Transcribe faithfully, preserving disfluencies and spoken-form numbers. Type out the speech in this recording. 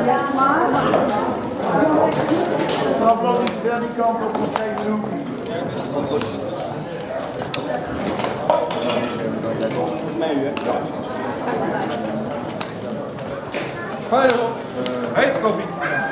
Trap loopt niet ver die kant op, nog even doen. Fijn hoor. Heet koffie.